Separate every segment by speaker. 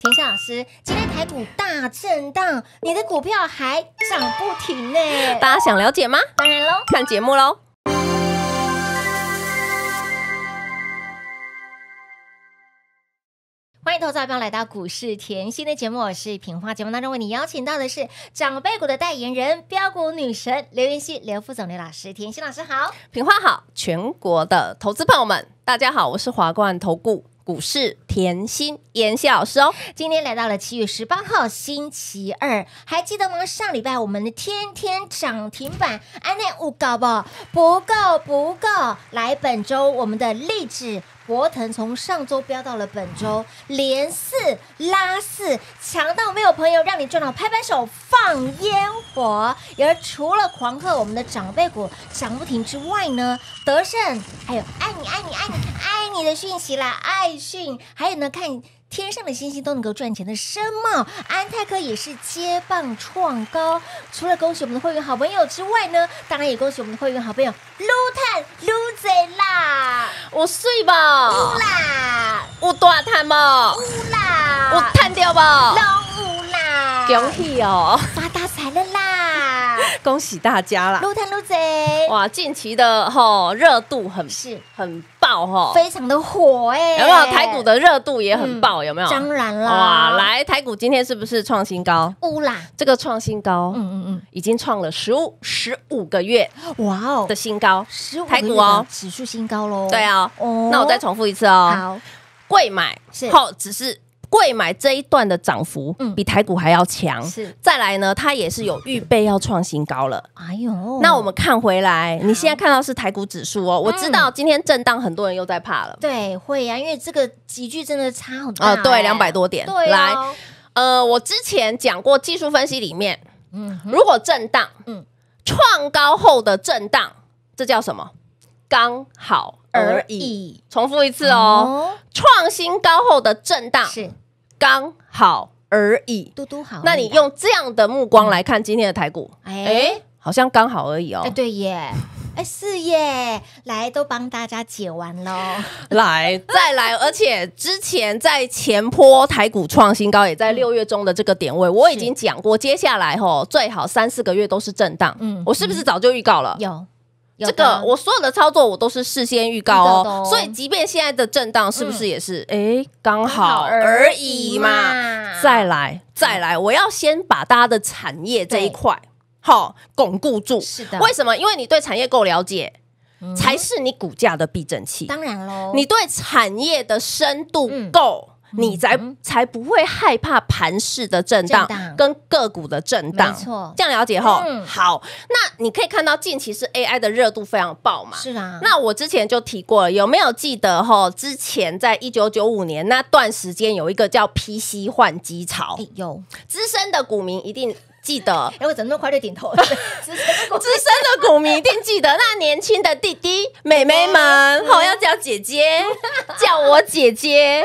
Speaker 1: 田心老师，今天台股大震荡，你的股票还涨不停呢。
Speaker 2: 大家想了解吗？
Speaker 1: 当然喽，
Speaker 2: 看节目喽。
Speaker 1: 欢迎投资者朋友来到股市甜心的节目，我是品花。节目当中为你邀请到的是长辈股的代言人标股女神刘妍希刘副总刘老师，甜心老师好。
Speaker 2: 品花好，全国的投资朋友们，大家好，我是华冠投顾股市甜心妍希老师哦。
Speaker 1: 今天来到了7月18号星期二，还记得吗？上礼拜我们的天天涨停板，安内有够不够？来，本周我们的励志博腾从上周飙到了本周，连4拉4，强到没有朋友让你赚到拍拍手放烟火。而除了狂贺我们的长辈股涨不停之外呢，德胜还有爱你的讯息啦，爱讯，还有呢看天上的星星都能够赚钱的深茂，安泰科也是接棒创高。除了恭喜我们的会员好朋友之外呢，当然也恭喜我们的会员好朋友撸探撸贼啦，
Speaker 2: 有水吧？
Speaker 1: 有啦，
Speaker 2: 有大赚吧？
Speaker 1: 有啦，
Speaker 2: 有赚掉吧？
Speaker 1: 都有啦，
Speaker 2: 恭喜哦，
Speaker 1: 发大财了啦！
Speaker 2: 恭喜大家啦！
Speaker 1: 撸探撸贼，
Speaker 2: 哇，近期的热度很爆
Speaker 1: 非常的火哎，
Speaker 2: 有没有？台股的热度也很爆，有没有？
Speaker 1: 当然啦！
Speaker 2: 哇，来台股今天是不是创新高？
Speaker 1: 乌啦，
Speaker 2: 这个创新高，已经创了15个月
Speaker 1: 哇哦
Speaker 2: 的新高
Speaker 1: ，15
Speaker 2: 台股哦，
Speaker 1: 指数新高喽。
Speaker 2: 对啊，
Speaker 1: 哦
Speaker 2: 那我再重复一次哦。
Speaker 1: 好，
Speaker 2: 贵买
Speaker 1: 是
Speaker 2: 只是贵买这一段的涨幅比台股还要强。
Speaker 1: 是，
Speaker 2: 再来呢，它也是有预备要创新高了。
Speaker 1: 哎呦，
Speaker 2: 那我们看回来，你现在看到是台股指数哦。我知道今天震荡，很多人又在怕了。
Speaker 1: 对，会啊，因为这个集聚真的差很大
Speaker 2: 对，200多点。
Speaker 1: 对啊，
Speaker 2: 来，我之前讲过技术分析里面，如果震荡，创高后的震荡，这叫什么？刚好而已。重复一次哦，创新高后的震荡
Speaker 1: 是
Speaker 2: 刚好而已。
Speaker 1: 嘟嘟好，
Speaker 2: 那你用这样的目光来看今天的台股，好像刚好而已哦。
Speaker 1: 对耶。是耶，来都帮大家解完喽。
Speaker 2: 来，再来，而且之前在前波台股创新高，也在6月中的这个点位，我已经讲过，接下来最好3-4个月都是震荡。我是不是早就预告了？
Speaker 1: 有
Speaker 2: 这个我所有的操作我都是事先预告哦，所以即便现在的震荡是不是也是刚好而已嘛？再来，我要先把大家的产业这一块巩固住。
Speaker 1: 是的，
Speaker 2: 为什么？因为你对产业够了解，才是你股价的避震器。
Speaker 1: 当然喽，
Speaker 2: 你对产业的深度够，你才不会害怕盘势的震荡跟个股的震荡。
Speaker 1: 没错，
Speaker 2: 这样了解后，好，那你可以看到近期是 AI 的热度非常爆嘛？
Speaker 1: 是啊。
Speaker 2: 那我之前就提过了，有没有记得之前在1995年那段时间有一个叫 PC 换机潮？
Speaker 1: 有，
Speaker 2: 资深的股民一定记得。
Speaker 1: 我怎么那么快就点头？资深
Speaker 2: 的股民一定记得，那年轻的弟弟妹妹们，要叫姐姐，叫我姐姐。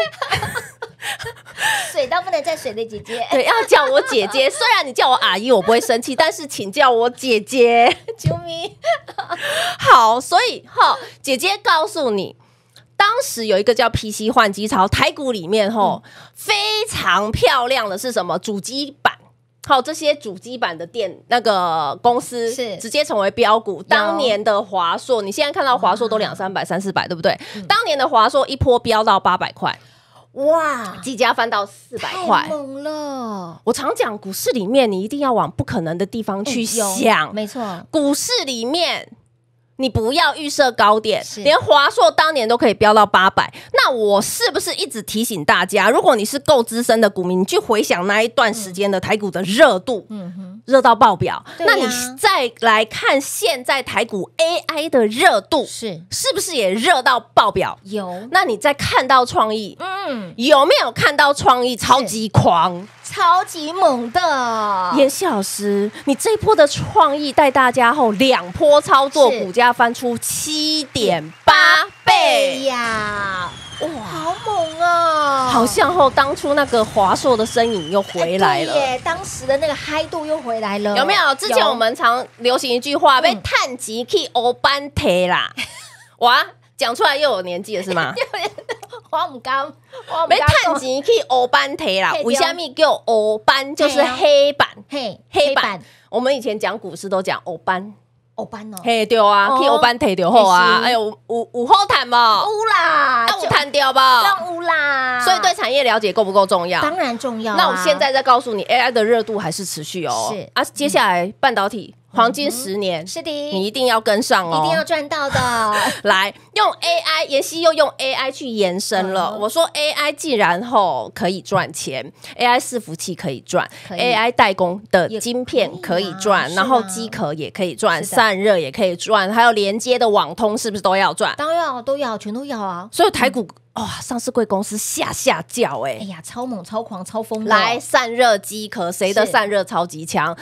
Speaker 1: 水到不能再水的姐姐，
Speaker 2: 对，要叫我姐姐。虽然你叫我阿姨，我不会生气，但是请叫我姐姐。
Speaker 1: 救命！
Speaker 2: 好，所以姐姐告诉你，当时有一个叫 PC 换机潮，台股里面非常漂亮的是什么？主机板。这些主机板的那个公司是直接成为标股。当年的华硕，你现在看到华硕都200-300、300-400，对不对？当年的华硕一波飙到800块，哇！技嘉翻到400块，
Speaker 1: 太猛了！
Speaker 2: 我常讲，股市里面你一定要往不可能的地方去想，
Speaker 1: 没错。
Speaker 2: 股市里面你不要预设高点，连华硕当年都可以飙到800。那我是不是一直提醒大家，如果你是够资深的股民，你去回想那一段时间的台股的热度，热到爆表。那你再来看现在台股 AI 的热度，是不是也热到爆表？
Speaker 1: 有。
Speaker 2: 那你再看到创意，有没有看到创意超级狂？
Speaker 1: 超级猛的
Speaker 2: 妍希老师，你这一波的创意带大家2波操作，股价翻出7.8倍
Speaker 1: 呀！哇，好猛哦！
Speaker 2: 好像当初那个华硕的身影又回来了，
Speaker 1: 对耶，当时的那个嗨度又回来了，
Speaker 2: 有没有？之前我们常流行一句话，被探级去欧班提啦，哇！讲出来又有年纪了是吗？
Speaker 1: 我唔敢，我
Speaker 2: 没探钱去欧班提啦
Speaker 1: 嘿，
Speaker 2: 为什么叫欧班？就是黑板，
Speaker 1: 嘿，
Speaker 2: 黑板。我们以前讲股市都讲欧班。
Speaker 1: 欧班哦，
Speaker 2: 嘿对啊，去欧班提就好啊。哎呦，有好谈无？
Speaker 1: 有啦，
Speaker 2: 有谈掉无？
Speaker 1: 让有啦。
Speaker 2: 所以对产业了解够不够重要？
Speaker 1: 当然重要。
Speaker 2: 那我现在再告诉你 ，AI 的热度还是持续哦。
Speaker 1: 是
Speaker 2: 啊，接下来半导体黄金10年，
Speaker 1: 是的，
Speaker 2: 你一定要跟上哦，
Speaker 1: 一定要赚到的。
Speaker 2: 来用 AI，妍希又用 AI 去延伸了。我说 AI 既然可以赚钱 ，AI 伺服器可以赚，AI 代工的晶片可以赚，然后机壳也可以赚，散热也可以赚，还有连接的网通是不是都要赚？
Speaker 1: 当然都要，全都要啊。
Speaker 2: 所以台股哇，上市贵公司下叫
Speaker 1: 哎呀，超猛、超狂、超疯的！
Speaker 2: 来散热机壳，谁的散热超级强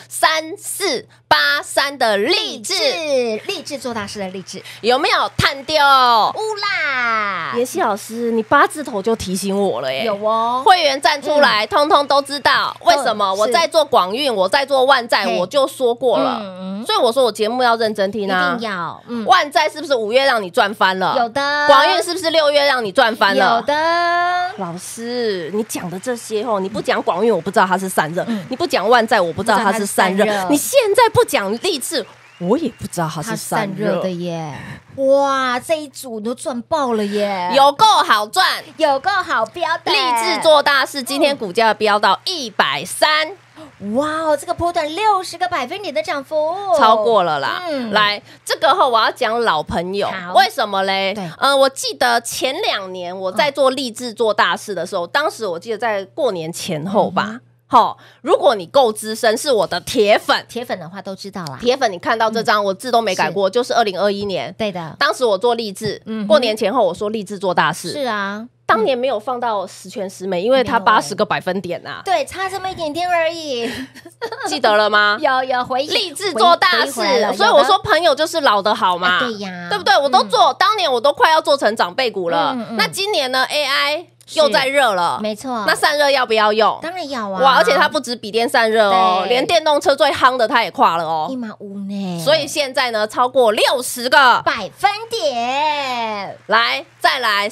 Speaker 2: ？3483的励志，
Speaker 1: 励志做大事的励志
Speaker 2: 有没有探丢？
Speaker 1: 乌啦！
Speaker 2: 妍希老师，你8字头就提醒我了耶！
Speaker 1: 有哦，
Speaker 2: 会员站出来，通通都知道为什么我在做广运，我在做万载，我就说过了。所以我说我节目要认真听啊，
Speaker 1: 一定要。
Speaker 2: 万载是不是5月让你赚翻了？
Speaker 1: 有的。
Speaker 2: 广运是不是6月让你赚翻了？
Speaker 1: 有的。
Speaker 2: 老师，你讲的这些你不讲广运，我不知道它是散热；你不讲万载，我不知道它是散热；你现在不讲励志，我也不知道它是散热
Speaker 1: 的耶。哇，这一组都赚爆了耶，
Speaker 2: 有够好赚，
Speaker 1: 有够好标的。
Speaker 2: 励志做大事，今天股价飙到130。
Speaker 1: 哇，这个波段60个百分点的涨幅，
Speaker 2: 超过了啦！来，这个我要讲老朋友，为什么嘞？我记得前2年我在做励志做大事的时候，当时我记得在过年前后吧。如果你够资深，是我的铁粉
Speaker 1: 的话都知道啦。
Speaker 2: 铁粉，你看到这张我字都没改过，就是2021年。
Speaker 1: 对的，
Speaker 2: 当时我做励志，过年前后我说励志做大事。
Speaker 1: 是啊。
Speaker 2: 当年没有放到十全十美，因为它80个百分点啊，
Speaker 1: 对，差这么一点点而已，
Speaker 2: 记得了吗？
Speaker 1: 有回忆，
Speaker 2: 励志做大事，所以我说朋友就是老的好嘛，
Speaker 1: 对呀，
Speaker 2: 对不对？我都做，当年我都快要做成长辈股了，那今年呢 AI 又在热了，
Speaker 1: 没错。
Speaker 2: 那散热要不要用？
Speaker 1: 当然要啊！
Speaker 2: 哇，而且它不止笔电散热哦，连电动车最夯的它也跨了哦
Speaker 1: ，105呢。
Speaker 2: 所以现在呢，超过60个
Speaker 1: 百分点。
Speaker 2: 来，再来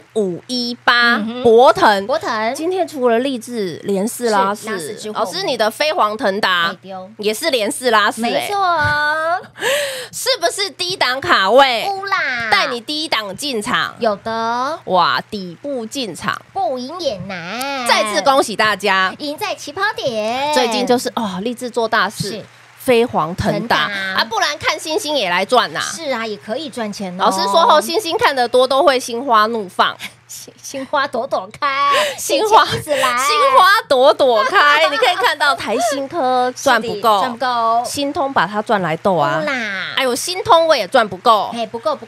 Speaker 2: 3518博腾，今天除了励志连4拉4，老师你的飞黄腾达也是连4拉4，
Speaker 1: 没错，
Speaker 2: 是不是低档卡位？
Speaker 1: 啦，
Speaker 2: 带你低档进场，
Speaker 1: 有的
Speaker 2: 哇，底部进场
Speaker 1: 不赢也难。
Speaker 2: 再次恭喜大家，
Speaker 1: 赢在起跑点。
Speaker 2: 最近就是励志做大事。飞黄腾达啊，不然看星星也来赚呐。
Speaker 1: 是啊，也可以赚钱哦。
Speaker 2: 老师说星星看得多都会心花怒放，
Speaker 1: 心花朵朵开，
Speaker 2: 心花
Speaker 1: 一直来，
Speaker 2: 心花朵朵开。你可以看到台新科赚不够，
Speaker 1: 赚不够，
Speaker 2: 新通把它赚来斗啊！
Speaker 1: 啦，
Speaker 2: 哎呦，新通我也赚不够，
Speaker 1: 哎，不够。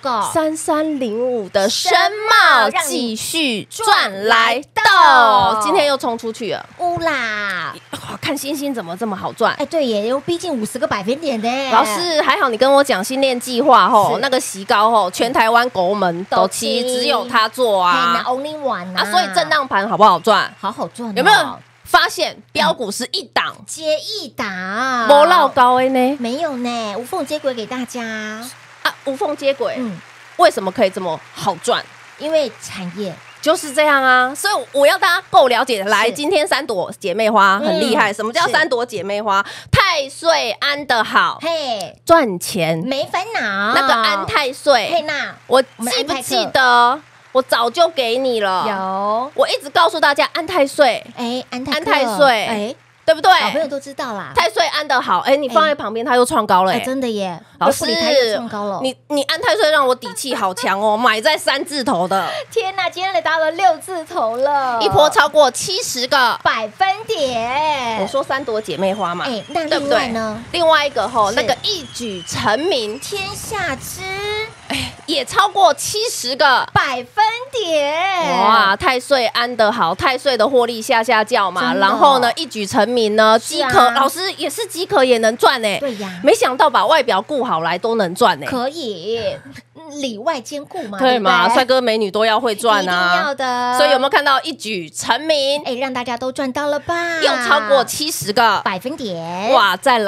Speaker 2: 3305的深茂继续赚来斗，今天又冲出去了，
Speaker 1: 啦！
Speaker 2: 看星星怎么这么好赚？
Speaker 1: 哎，对耶，又逼近50个百分点的。
Speaker 2: 老师还好，你跟我讲新练计划那个席高全台湾狗门都七只有他做啊
Speaker 1: ，Only one
Speaker 2: 啊，所以震荡盘好不好赚？
Speaker 1: 好赚，
Speaker 2: 有没有发现标股是一档
Speaker 1: 接一档，
Speaker 2: 没落高的呢？
Speaker 1: 没有呢，无缝接轨给大家
Speaker 2: 啊，无缝接轨，为什么可以这么好赚？
Speaker 1: 因为产业。
Speaker 2: 就是这样啊，所以我要大家够了解。来，今天3朵姐妹花很厉害。什么叫3朵姐妹花？太岁安得好，
Speaker 1: 嘿，
Speaker 2: 赚钱
Speaker 1: 没烦恼。
Speaker 2: 那个安太岁，
Speaker 1: 嘿娜，
Speaker 2: 我记不记得？我早就给你了。
Speaker 1: 有，
Speaker 2: 我一直告诉大家安太岁，
Speaker 1: 安
Speaker 2: 太岁，
Speaker 1: 哎。
Speaker 2: 对不对？
Speaker 1: 老朋友都知道啦。
Speaker 2: 太岁安得好，你放在旁边，它又创高了，
Speaker 1: 真的耶！
Speaker 2: 老师，
Speaker 1: 它又创高了。
Speaker 2: 你安太岁让我底气好强哦，买在3字头的。
Speaker 1: 天哪，今天来达了6字头了，
Speaker 2: 一波超过70个
Speaker 1: 百分点。
Speaker 2: 我说3朵姐妹花嘛，
Speaker 1: 那另外呢？
Speaker 2: 另外一个那个一举成名
Speaker 1: 天下知，
Speaker 2: 也超过70个
Speaker 1: 百分点。
Speaker 2: 哇，太岁安得好，太岁的获利下叫嘛，然后呢一举成名呢，机壳老师也是机壳也能赚呢。
Speaker 1: 对呀，
Speaker 2: 没想到把外表顾好来都能赚呢。
Speaker 1: 可以里外兼顾嘛，
Speaker 2: 对嘛？帅哥美女都要会赚啊，
Speaker 1: 一定要的。
Speaker 2: 所以有没有看到一举成名？
Speaker 1: 让大家都赚到了吧？
Speaker 2: 又超过70个
Speaker 1: 百分点。
Speaker 2: 哇，再来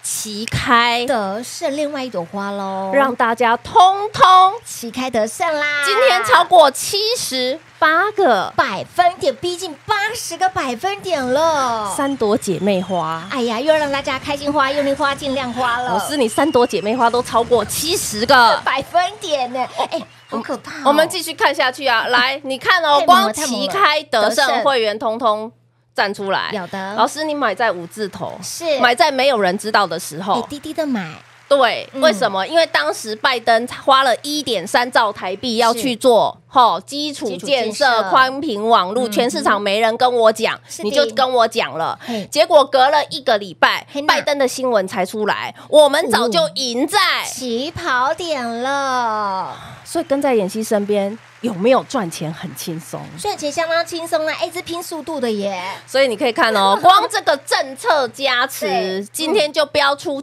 Speaker 2: 旗开
Speaker 1: 得胜另外一朵花喽，
Speaker 2: 让大家通通
Speaker 1: 旗开得胜啦！
Speaker 2: 今天超过78个
Speaker 1: 百分点，逼近80个百分点了。
Speaker 2: 3朵姐妹花。
Speaker 1: 哎呀，又让大家开心花、用力花、尽量花了。
Speaker 2: 老师，你3朵姐妹花都超过70个
Speaker 1: 百分点呢？哎，好可怕哦！
Speaker 2: 我们继续看下去啊，来，你看哦，
Speaker 1: 太猛了
Speaker 2: 光
Speaker 1: 太猛了
Speaker 2: 旗开得
Speaker 1: 得胜
Speaker 2: 胜会员通通站出来。
Speaker 1: 有的
Speaker 2: 老师，你买在5字头，
Speaker 1: 是
Speaker 2: 买在没有人知道的时
Speaker 1: 哎
Speaker 2: 候。
Speaker 1: 低低的买，
Speaker 2: 对，为什么？因为当时拜登花了1.3兆台币要去做基础建
Speaker 1: 基础建
Speaker 2: 设、
Speaker 1: 设
Speaker 2: 宽频网络，全市场没人跟我讲，
Speaker 1: 是的
Speaker 2: 你就跟我讲了
Speaker 1: 嘿。
Speaker 2: 结果隔了1个礼拜
Speaker 1: 嘿，呐
Speaker 2: 拜登的新闻才出来，我们早就赢在。
Speaker 1: 起跑点了，
Speaker 2: 所以跟在妍希身边有没有赚钱很轻松？
Speaker 1: 赚钱相当轻松啊！哎，这拼速度的耶，
Speaker 2: 所以你可以看哦，光这个政策加
Speaker 1: 对
Speaker 2: 持，今天就标出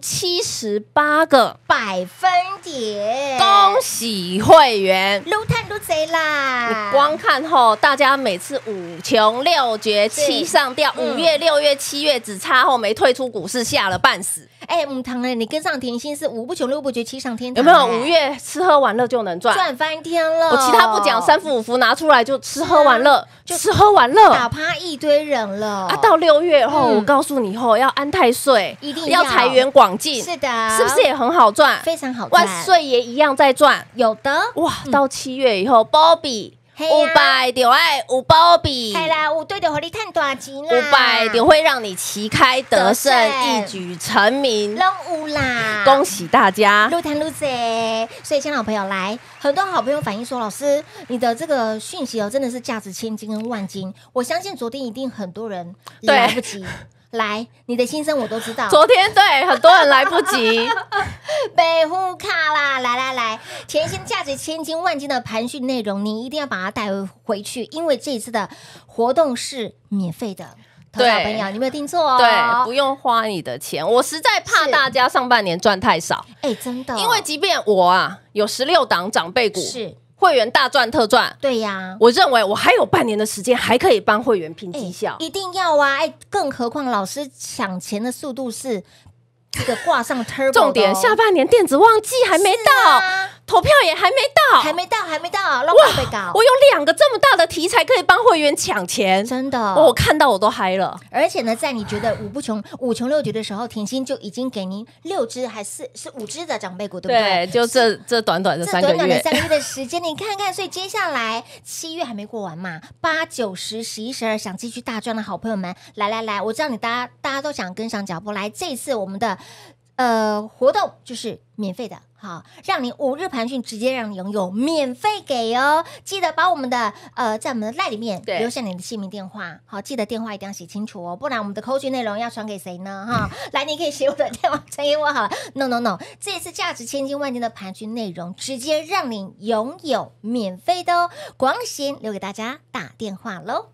Speaker 2: 78个，
Speaker 1: 百分点，
Speaker 2: 恭喜会员！
Speaker 1: 撸探撸贼啦！
Speaker 2: 你光看大家每次5穷6绝7上吊，5月、6月、7月只差后没退出股市，吓了半死。
Speaker 1: 哎，母汤呢？你跟上甜心是5不穷6不绝7上天堂，
Speaker 2: 有没有
Speaker 1: 哎
Speaker 2: 5月吃喝玩乐就能赚？
Speaker 1: 赚翻天了？
Speaker 2: 我其他不讲，3伏5伏拿出来就吃喝玩乐，
Speaker 1: 就
Speaker 2: 吃喝玩
Speaker 1: 打
Speaker 2: 乐。
Speaker 1: 趴一堆人了
Speaker 2: 啊，到6月后，
Speaker 1: 嗯
Speaker 2: 我告诉你要安太岁，
Speaker 1: 一定要
Speaker 2: 财源广进，
Speaker 1: 是的，
Speaker 2: 是不是也很好赚？
Speaker 1: 非常好赚？
Speaker 2: 万岁爷一样在赚。
Speaker 1: 有的
Speaker 2: 哇，到7月以后，Bobby
Speaker 1: 嘿呀
Speaker 2: 500就爱有 Bobby，
Speaker 1: 系啦，有对着互你赚大钱啦
Speaker 2: 500就会让你旗开得胜，
Speaker 1: 得胜
Speaker 2: 一举成名。
Speaker 1: 拢有啦，
Speaker 2: 恭喜大家！
Speaker 1: 撸谈撸贼，所以，亲爱的朋友来，很多好朋友反映说，老师，你的这个讯息真的是价值千金跟万金。我相信昨天一定很多人
Speaker 2: 对
Speaker 1: 来不及。来，你的心声我都知道。
Speaker 2: 昨天对很多人来不及，
Speaker 1: 北户卡啦，来，甜心价值千金万金的盘讯内容，你一定要把它带回去，因为这一次的活动是免费的。投资好朋友，你没有听错哦。
Speaker 2: 对，不用花你的钱。我实在怕
Speaker 1: 是
Speaker 2: 大家上半年赚太少，
Speaker 1: 哎，真的，
Speaker 2: 因为即便我有16档长辈股，
Speaker 1: 是
Speaker 2: 会员大赚特赚，
Speaker 1: 对呀。
Speaker 2: 我认为我还有半年的时间，还可以帮会员拼绩效。
Speaker 1: 一定要啊！哎，更何况老师抢钱的速度是这个挂上 turbo 的哦。
Speaker 2: 重点，下半年电子旺季还没
Speaker 1: 是
Speaker 2: 到，
Speaker 1: 啊
Speaker 2: 投票也还没到，
Speaker 1: 还没到，让我被搞，
Speaker 2: 我有2个这么大的题材可以帮会员抢钱，
Speaker 1: 真的。
Speaker 2: 我看到我都嗨了。
Speaker 1: 而且呢，在你觉得5穷6绝的时候，甜心就已经给您6只还是5只的长辈股，对不对？
Speaker 2: 对，就这短短的3个
Speaker 1: 这短短的
Speaker 2: 月，
Speaker 1: 3个月的时间，你看看，所以接下来7月还没过完嘛，8、9、10、11、12想继续大赚的好朋友们，来，我知道大家都想跟上脚步，来，这一次我们的活动就是免费的。好，让你5日盘讯直接让你拥有，免费给哦！记得把我们的在我们的赖里面
Speaker 2: 对
Speaker 1: 留下你的姓名电话，好，记得电话一定要写清楚哦，不然我们的扣讯内容要传给谁呢？哈，来，你可以写我的电话传给我好了。No， 这一次价值千金万金的盘讯内容，直接让你拥有免费的哦！广告时间留给大家打电话喽。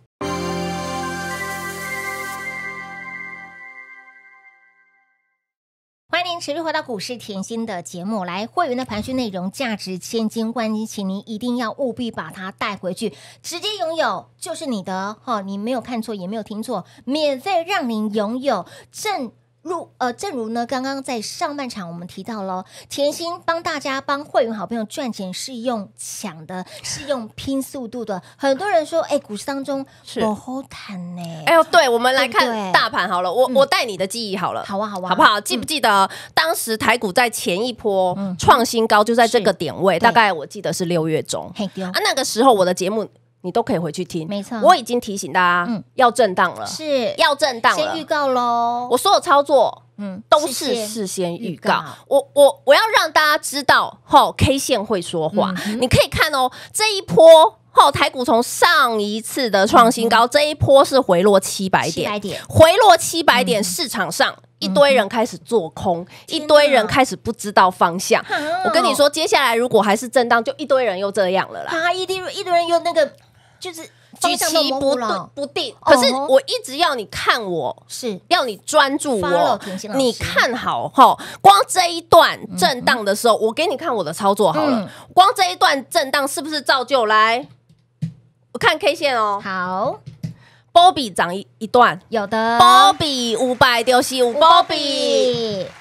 Speaker 1: 欢迎您持续回到股市甜心的节目，来会员的盘讯内容价值千金万金，请您一定要务必把它带回去，直接拥有就是你的哈，你没有看错也没有听错，免费让您拥有。正如呢，刚刚在上半场我们提到了，甜心帮大家帮会员好朋友赚钱是用抢的，是用拼速度的。很多人说，哎，股市当中
Speaker 2: 是
Speaker 1: 不好谈呢。
Speaker 2: 哎呦，对，我们来
Speaker 1: 对不对
Speaker 2: 看大盘好了，我带你的记忆好了，
Speaker 1: 好啊，
Speaker 2: 好不好？记不记得当时台股在前一波创新高，就在这个点位，
Speaker 1: 对
Speaker 2: 大概我记得是6月中
Speaker 1: 嘿丢
Speaker 2: 啊，那个时候我的节目你都可以回去听，
Speaker 1: 没错
Speaker 2: 我已经提醒大家要震荡了，
Speaker 1: 是
Speaker 2: 要震荡了
Speaker 1: 先预。告喽。
Speaker 2: 我所有操作都
Speaker 1: 事
Speaker 2: 是
Speaker 1: 先
Speaker 2: 事先预
Speaker 1: 预告
Speaker 2: 告，我要让大家知道，K 线会说话。你可以看哦，这一波台股从上一次的创新高，这一波是回落700点，
Speaker 1: 700点
Speaker 2: 回落700点，市场上一堆人开始做空，一堆人开始不知道方向。我跟你说，接下来如果还是震荡，就一堆人又这样了啦。
Speaker 1: 啊，一堆人有那个就是
Speaker 2: 举
Speaker 1: 方向都
Speaker 2: 棋不
Speaker 1: 模糊了，
Speaker 2: 不定，
Speaker 1: 哦
Speaker 2: 可是我一直要你看我，
Speaker 1: 是
Speaker 2: 要你专注
Speaker 1: Follow
Speaker 2: 我
Speaker 1: 甜心老，师
Speaker 2: 你看好光这一段震荡的时候，我给你看我的操作好了。光这一段震荡是不是照旧来？我看 K 线哦
Speaker 1: 好
Speaker 2: ，Bobby 涨一段
Speaker 1: 有的
Speaker 2: ，Bobby 500就是5 Bobby，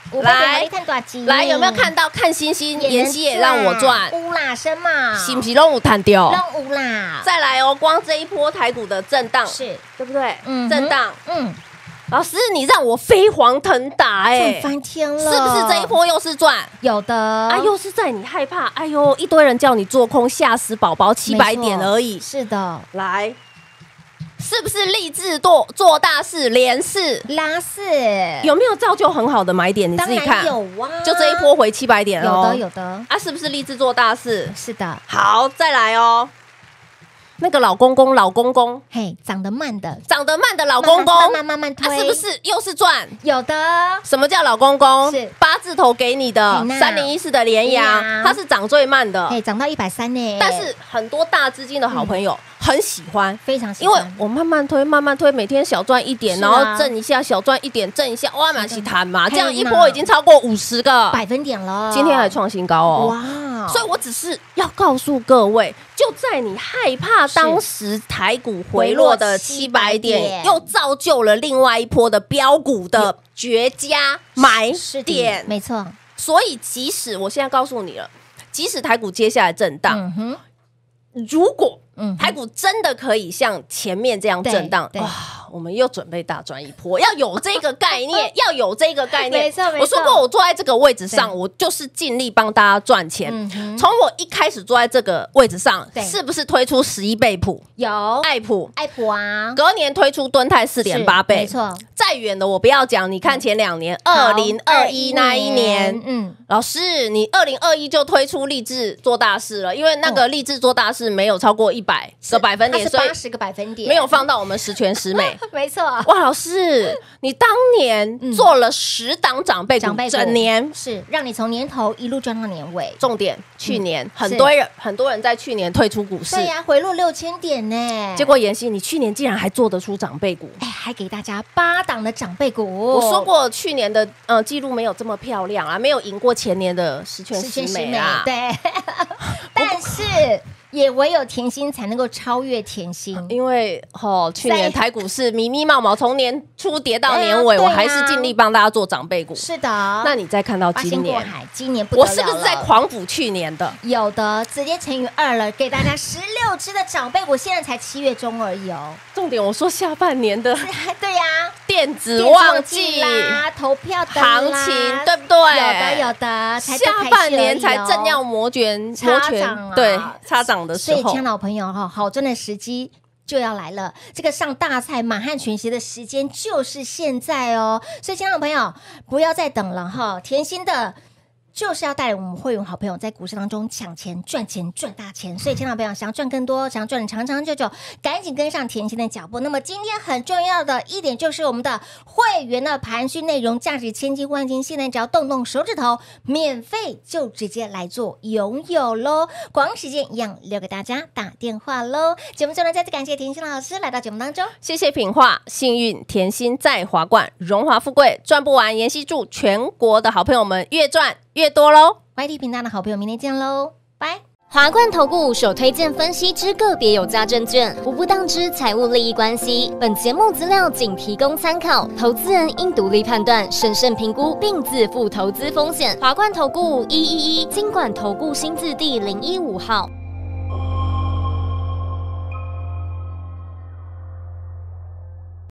Speaker 2: 来有没有看到看星星？妍希也让我赚，
Speaker 1: 乌啦生嘛，
Speaker 2: 是不是拢有弹掉？
Speaker 1: 让乌啦，
Speaker 2: 再来哦，光这一波台股的震荡，
Speaker 1: 是
Speaker 2: 对不对？
Speaker 1: 嗯哼
Speaker 2: 震荡，老师你让我飞黄腾达
Speaker 1: 赚翻天了，
Speaker 2: 是不是这一波又是赚？
Speaker 1: 有的
Speaker 2: 啊，又是在你害怕，哎呦，一堆人叫你做空，吓死宝宝，700点而已。
Speaker 1: 是的，
Speaker 2: 来，是不是立志做大事，连四
Speaker 1: 拉四
Speaker 2: 有没有造就很好的买点？你自己看，
Speaker 1: 有啊，
Speaker 2: 就这一波回700点哦，
Speaker 1: 有的
Speaker 2: 啊，是不是立志做大事？
Speaker 1: 是的，
Speaker 2: 好，再来哦。那个老公公，
Speaker 1: 嘿，长得慢的
Speaker 2: 老公公，
Speaker 1: 慢推，
Speaker 2: 是不是又是赚？
Speaker 1: 有的，
Speaker 2: 什么叫老公公？
Speaker 1: 是
Speaker 2: 8字头给你的3014的联阳，它是涨最慢的，
Speaker 1: 涨到130呢。
Speaker 2: 但是很多大资金的好朋友很喜欢，
Speaker 1: 非常喜欢，
Speaker 2: 因为我慢慢推，每天小赚一点，然后挣一下，小赚一点，挣一下，哇，满起谈嘛，这样一波已经超过50个
Speaker 1: 百分点了，
Speaker 2: 今天还创新高哦，
Speaker 1: 哇！
Speaker 2: 所以我只是要告诉各位，就在你害怕当时台股回落的700点，又造就了另外一波的标股的绝佳买点，
Speaker 1: 没错。
Speaker 2: 所以即使我现在告诉你了，即使台股接下来震荡，如果台股真的可以像前面这样震荡，哇，我们又准备大赚一波，要有这个概念，要有这个概念。
Speaker 1: 没错，
Speaker 2: 我说过，我坐在这个位置上，我就是尽力帮大家赚钱。从我一开始坐在这个位置上，是不是推出11倍普？
Speaker 1: 有
Speaker 2: 爱普
Speaker 1: 啊，
Speaker 2: 隔年推出敦泰4.8倍，
Speaker 1: 没错。
Speaker 2: 再远的我不要讲，你看前2年，2021那一年，老师，你2021就推出立志做大事了，因为那个立志做大事没有超过100个百分点，
Speaker 1: 所以80个百分点
Speaker 2: 没有放到我们十全十美。
Speaker 1: 没错，
Speaker 2: 哇，老师，你当年做了10档长辈股，整年
Speaker 1: 是让你从年头一路赚到年尾。
Speaker 2: 重点，去年很多人在去年退出股市，
Speaker 1: 对呀，回落6000点呢。
Speaker 2: 结果妍希，你去年竟然还做得出长辈股，
Speaker 1: 还给大家8档的长辈股。
Speaker 2: 我说过，去年的记录没有这么漂亮啊，没有赢过前年的十全十美啊。
Speaker 1: 对，但是也唯有甜心才能够超越甜心，
Speaker 2: 因为去年台股是迷迷毛毛，从年初跌到年尾，我还是尽力帮大家做长辈股。
Speaker 1: 是的，
Speaker 2: 那你再看到今年
Speaker 1: 不得了了，
Speaker 2: 我是不是在狂补去年的？
Speaker 1: 有的，直接乘以2了，给大家16只的长辈股，现在才7月中而已哦。
Speaker 2: 重点我说下半年的，
Speaker 1: 对呀，
Speaker 2: 电子旺季
Speaker 1: 啦，投票的
Speaker 2: 行情，对不对？
Speaker 1: 有的，
Speaker 2: 下半年才正要摩拳对擦掌的时候，
Speaker 1: 所以，亲爱的朋友好赚的时机就要来了，这个上大菜满汉全席的时间就是现在哦。所以，亲爱的朋友，不要再等了哈，甜心的。就是要带领我们会员好朋友在股市当中抢钱、赚钱、赚大钱。所以，亲爱的朋友，想要赚更多，想要赚长长久久，赶紧跟上甜心的脚步。那么，今天很重要的一点就是我们的会员的盘讯内容，价值千金万金，现在只要动动手指头，免费就直接来做拥有喽。广告时间一样留给大家打电话喽。节目最后呢，再次感谢甜心老师来到节目当中，
Speaker 2: 谢谢品画，幸运甜心在华冠，荣华富贵赚不完。妍希祝全国的好朋友们越赚越多喽
Speaker 1: ！YT 频道的好朋友，明天见喽，拜！
Speaker 3: 华冠投顾首推荐分析之个别有价证券，无不当之财务利益关系。本节目资料仅提供参考，投资人应独立判断、审慎评估，并自负投资风险。华冠投顾111金管投顾新字第015号。